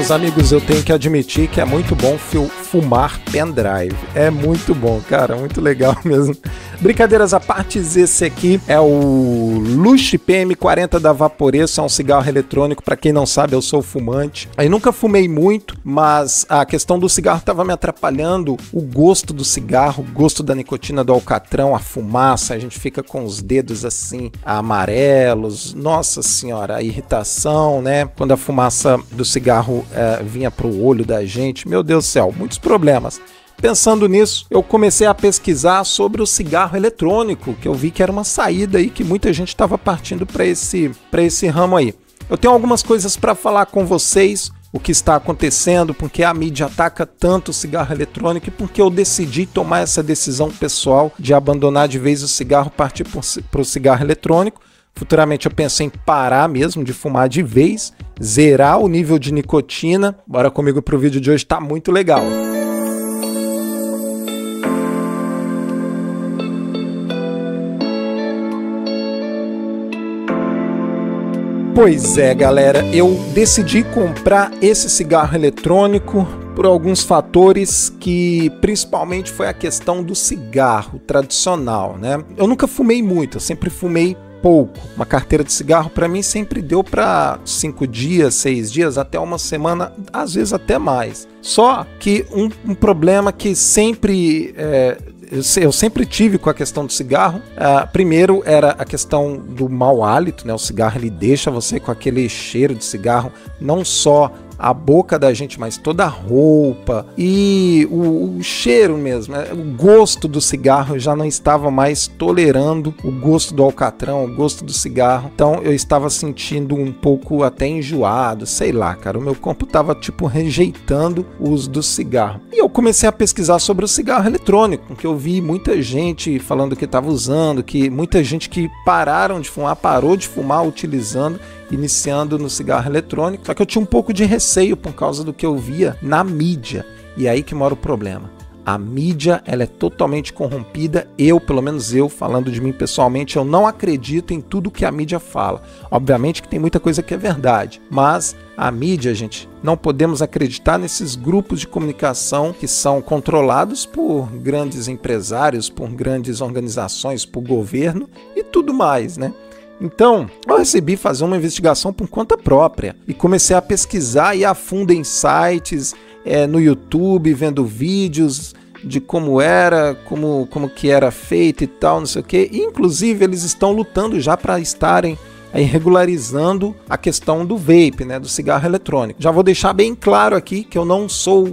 Meus amigos, eu tenho que admitir que é muito bom fumar pendrive. É muito bom, cara, muito legal mesmo. Brincadeiras à parte, esse aqui é o Lush PM40 da Vaporeço, é um cigarro eletrônico. Para quem não sabe, eu sou fumante. Eu nunca fumei muito, mas a questão do cigarro estava me atrapalhando. O gosto do cigarro, o gosto da nicotina do alcatrão, a fumaça, a gente fica com os dedos assim, amarelos. Nossa senhora, a irritação, né? Quando a fumaça do cigarro vinha pro olho da gente. Meu Deus do céu, muitos problemas. Pensando nisso, eu comecei a pesquisar sobre o cigarro eletrônico, que eu vi que era uma saída aí, que muita gente estava partindo para esse ramo aí. Eu tenho algumas coisas para falar com vocês, o que está acontecendo, porque a mídia ataca tanto o cigarro eletrônico e porque eu decidi tomar essa decisão pessoal de abandonar de vez o cigarro, partir para o cigarro eletrônico. Futuramente eu penso em parar mesmo de fumar de vez, zerar o nível de nicotina. Bora comigo pro vídeo de hoje, tá muito legal. Pois é, galera, eu decidi comprar esse cigarro eletrônico por alguns fatores, que principalmente foi a questão do cigarro tradicional, né? Eu nunca fumei muito, eu sempre fumei pouco. Uma carteira de cigarro para mim sempre deu para 5 dias, 6 dias, até uma semana, às vezes até mais. Só que um problema que sempre eu sempre tive com a questão do cigarro, primeiro era a questão do mau hálito, né? O cigarro ele deixa você com aquele cheiro de cigarro, não só a boca da gente, mas toda a roupa e o cheiro mesmo, o gosto do cigarro. Eu já não estava mais tolerando o gosto do alcatrão, o gosto do cigarro. Então eu estava sentindo um pouco até enjoado, sei lá, cara. O meu corpo estava tipo rejeitando o uso do cigarro. E eu comecei a pesquisar sobre o cigarro eletrônico, porque eu vi muita gente falando que estava usando, que muita gente que pararam de fumar, parou de fumar utilizando, iniciando no cigarro eletrônico. Só que eu tinha um pouco de receio por causa do que eu via na mídia. E aí que mora o problema. A mídia, ela é totalmente corrompida. Pelo menos eu, falando de mim pessoalmente, eu não acredito em tudo que a mídia fala. Obviamente que tem muita coisa que é verdade, mas a mídia, gente, não podemos acreditar nesses grupos de comunicação que são controlados por grandes empresários, por grandes organizações, por governo e tudo mais, né? Então, eu resolvi fazer uma investigação por conta própria e comecei a pesquisar e a fundo em sites, no YouTube, vendo vídeos de como era, como que era feito e tal, não sei o que. Inclusive, eles estão lutando já para estarem aí regularizando a questão do vape, né, do cigarro eletrônico. Já vou deixar bem claro aqui que eu não sou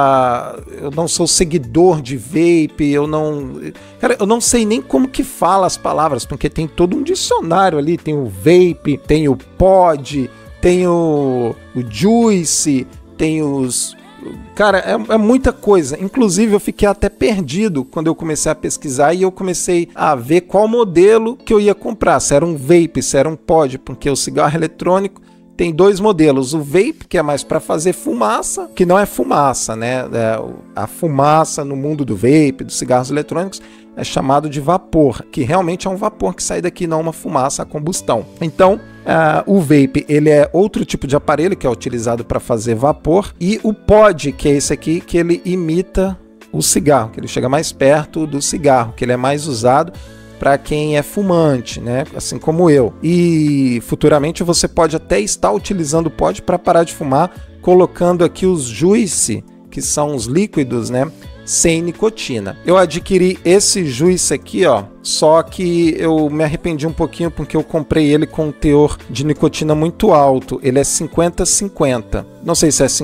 seguidor de vape, eu não sei nem como que fala as palavras, porque tem todo um dicionário ali, tem o vape, tem o pod, tem o juice, tem os... Cara, é muita coisa. Inclusive, eu fiquei até perdido quando eu comecei a pesquisar e eu comecei a ver qual modelo que eu ia comprar. Se era um vape, se era um pod, porque o cigarro eletrônico tem 2 modelos. O vape, que é mais para fazer fumaça, que não é fumaça, né? A fumaça no mundo do vape, dos cigarros eletrônicos, é chamado de vapor, que realmente é um vapor que sai daqui, não uma fumaça a combustão. Então, o vape, ele é outro tipo de aparelho que é utilizado para fazer vapor, e o pod, que é esse aqui, que ele imita o cigarro, que ele chega mais perto do cigarro, que ele é mais usado para quem é fumante, né? Assim como eu. E futuramente você pode até estar utilizando o pod para parar de fumar, colocando aqui os juice, que são os líquidos, né, sem nicotina. Eu adquiri esse juice aqui, ó, só que eu me arrependi um pouquinho porque eu comprei ele com um teor de nicotina muito alto. Ele é 50-50. Não sei se é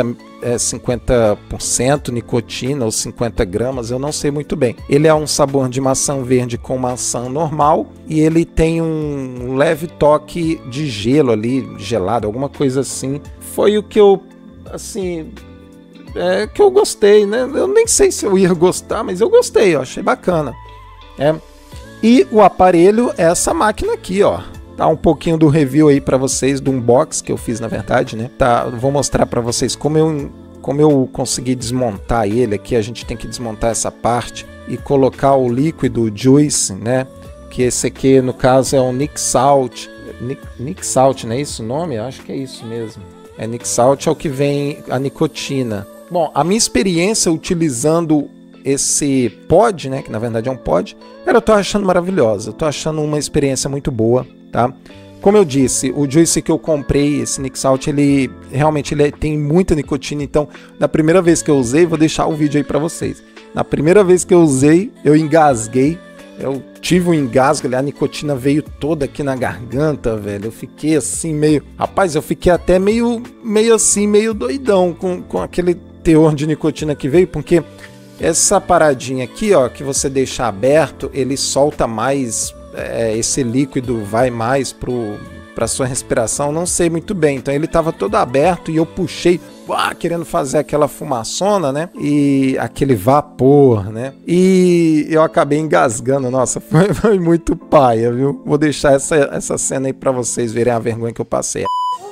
50% nicotina ou 50 gramas, eu não sei muito bem. Ele é um sabor de maçã verde com maçã normal e ele tem um leve toque de gelo ali, gelado, alguma coisa assim. Foi o que eu, assim... que eu gostei, né? Eu nem sei se eu ia gostar, mas eu gostei, eu achei bacana. E o aparelho é essa máquina aqui, ó. Tá um pouquinho do review aí para vocês, do unbox que eu fiz, na verdade, né? Tá, vou mostrar para vocês como eu consegui desmontar ele aqui. A gente tem que desmontar essa parte e colocar o líquido Juice, né? Que esse aqui, no caso, é o Nic Salt. Nic Salt, não é isso o nome? Eu acho que é isso mesmo. Nic Salt é o que vem a nicotina. Bom, a minha experiência utilizando esse pod, né, que na verdade é um pod, cara, eu tô achando maravilhosa, eu tô achando uma experiência muito boa, tá? Como eu disse, o Juice que eu comprei, esse Nic Salt, ele realmente tem muita nicotina, então na primeira vez que eu usei, vou deixar o vídeo aí pra vocês. Na primeira vez que eu usei, eu engasguei, eu tive um engasgo, a nicotina veio toda aqui na garganta, velho, eu fiquei assim meio... Rapaz, eu fiquei até meio assim, meio doidão com aquele teor de nicotina que veio, porque essa paradinha aqui, ó, que você deixa aberto, ele solta mais, esse líquido vai mais para sua respiração, não sei muito bem. Então ele estava todo aberto e eu puxei, querendo fazer aquela fumaçona, né? E aquele vapor, né? E eu acabei engasgando. Nossa, foi muito paia, viu? Vou deixar essa cena aí para vocês verem a vergonha que eu passei.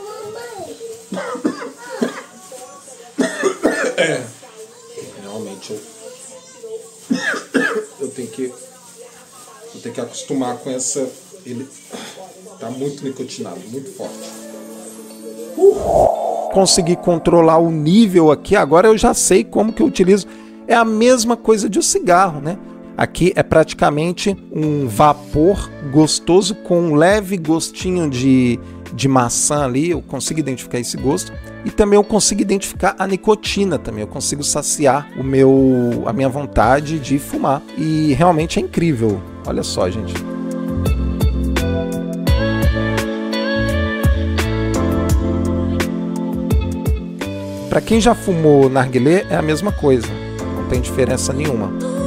Realmente eu tenho que acostumar com essa. Ele tá muito nicotinado, muito forte. Consegui controlar o nível aqui. Agora eu já sei como que eu utilizo. É a mesma coisa de um cigarro, né? Aqui é praticamente um vapor gostoso com um leve gostinho de maçã ali. Eu consigo identificar esse gosto. E também eu consigo identificar a nicotina também. Eu consigo saciar a minha vontade de fumar. E realmente é incrível. Olha só, gente. Para quem já fumou narguilé, é a mesma coisa. Não tem diferença nenhuma.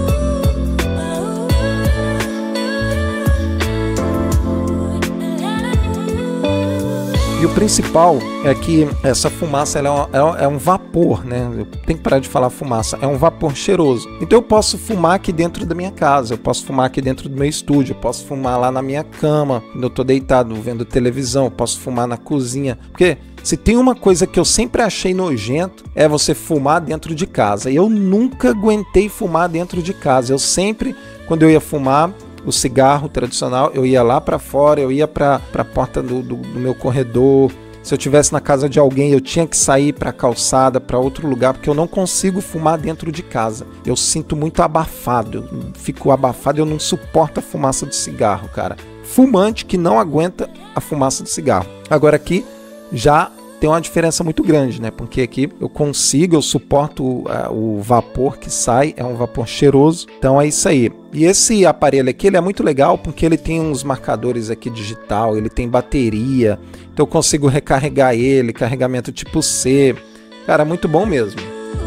E o principal é que essa fumaça ela é um vapor, né? Eu tenho que parar de falar fumaça, é um vapor cheiroso. Então eu posso fumar aqui dentro da minha casa, eu posso fumar aqui dentro do meu estúdio, eu posso fumar lá na minha cama, quando eu tô deitado vendo televisão, eu posso fumar na cozinha. Porque se tem uma coisa que eu sempre achei nojento, é você fumar dentro de casa. E eu nunca aguentei fumar dentro de casa. Eu sempre, quando eu ia fumar o cigarro tradicional, eu ia lá para fora, eu ia para a porta do meu corredor. Se eu estivesse na casa de alguém, eu tinha que sair para a calçada, para outro lugar, porque eu não consigo fumar dentro de casa. Eu sinto muito abafado, eu fico abafado, eu não suporto a fumaça do cigarro, cara. Fumante que não aguenta a fumaça do cigarro. Agora aqui já tem uma diferença muito grande, né? Porque aqui eu suporto o vapor que sai, é um vapor cheiroso, então é isso aí. E esse aparelho aqui, ele é muito legal porque ele tem uns marcadores aqui digital, ele tem bateria, então eu consigo recarregar ele, carregamento tipo C. Cara, muito bom mesmo.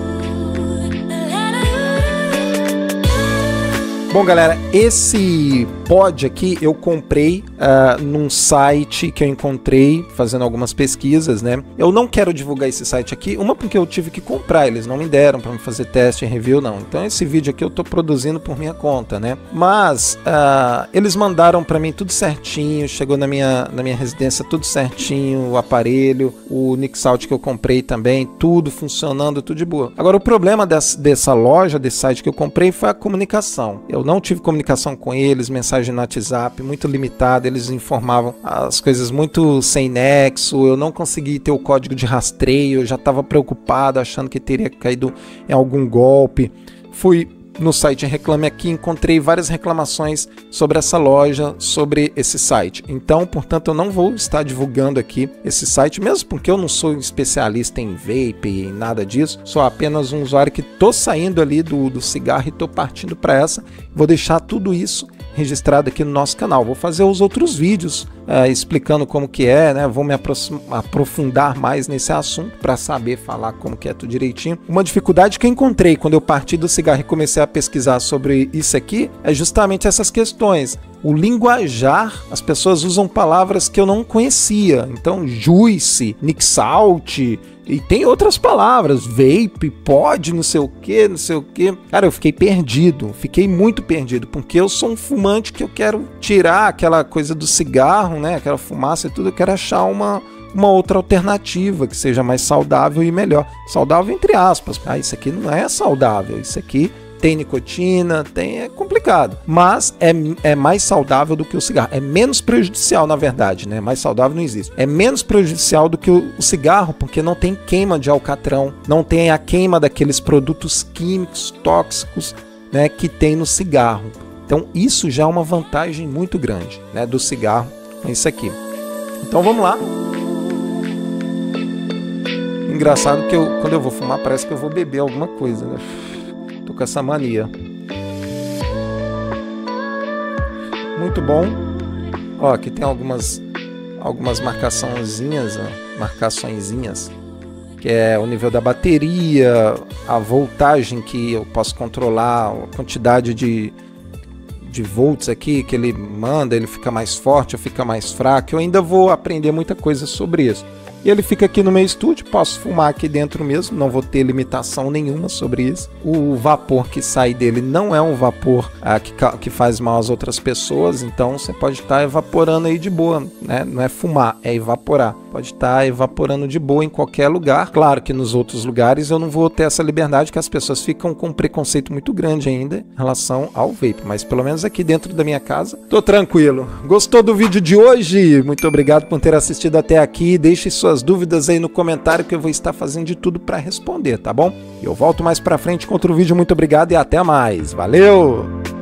Bom, galera, esse pod aqui eu comprei num site que eu encontrei fazendo algumas pesquisas, né? Eu não quero divulgar esse site aqui, uma porque eu tive que comprar, eles não me deram para me fazer teste e review, não. Então esse vídeo aqui eu tô produzindo por minha conta, né? Mas eles mandaram para mim tudo certinho, chegou na minha residência tudo certinho, o aparelho, o Nic Salt que eu comprei também, tudo funcionando, tudo de boa. Agora o problema dessa loja, desse site que eu comprei foi a comunicação. Eu não tive comunicação com eles, mensagem no WhatsApp muito limitada, eles informavam as coisas muito sem nexo, eu não consegui ter o código de rastreio, eu já estava preocupado, achando que teria caído em algum golpe. Fui no site Reclame Aqui, encontrei várias reclamações sobre essa loja, sobre esse site. Então, portanto, eu não vou estar divulgando aqui esse site, mesmo porque eu não sou especialista em vape e nada disso. Sou apenas um usuário que estou saindo ali do cigarro e estou partindo para essa. Vou deixar tudo isso registrado aqui no nosso canal. Vou fazer os outros vídeos explicando como que é, né? Vou me aprofundar mais nesse assunto para saber falar como que é tudo direitinho. Uma dificuldade que eu encontrei quando eu parti do cigarro e comecei a pesquisar sobre isso aqui é justamente essas questões. O linguajar, as pessoas usam palavras que eu não conhecia. Então, juice, Nic Salt, e tem outras palavras, vape, pod, não sei o que, não sei o que. Cara, eu fiquei perdido, fiquei muito perdido, porque eu sou um fumante que eu quero tirar aquela coisa do cigarro, né? Aquela fumaça e tudo, eu quero achar uma outra alternativa que seja mais saudável e melhor. Saudável entre aspas. Isso aqui não é saudável, isso aqui tem nicotina, é complicado. Mas é mais saudável do que o cigarro. É menos prejudicial, na verdade, né? Mais saudável não existe. É menos prejudicial do que o cigarro, porque não tem queima de alcatrão, não tem a queima daqueles produtos químicos tóxicos, né, que tem no cigarro. Então isso já é uma vantagem muito grande, né, do cigarro. É isso aqui. Então vamos lá. Engraçado que quando eu vou fumar parece que eu vou beber alguma coisa, né? Tô com essa mania. Muito bom. Ó, aqui tem algumas marcaçõezinhas, ó, marcaçõezinhas, que é o nível da bateria, a voltagem que eu posso controlar, a quantidade de volts aqui que ele manda, ele fica mais forte ou fica mais fraco. Eu ainda vou aprender muita coisa sobre isso. E ele fica aqui no meu estúdio, posso fumar aqui dentro mesmo, não vou ter limitação nenhuma sobre isso. O vapor que sai dele não é um vapor que faz mal às outras pessoas, então você pode estar evaporando aí de boa, né? Não é fumar, é evaporar. Pode estar evaporando de boa em qualquer lugar. Claro que nos outros lugares eu não vou ter essa liberdade, que as pessoas ficam com um preconceito muito grande ainda em relação ao vape, mas pelo menos aqui dentro da minha casa tô tranquilo. Gostou do vídeo de hoje? Muito obrigado por ter assistido até aqui. Deixe suas dúvidas aí no comentário que eu vou estar fazendo de tudo para responder, tá bom? Eu volto mais pra frente com outro vídeo. Muito obrigado e até mais. Valeu!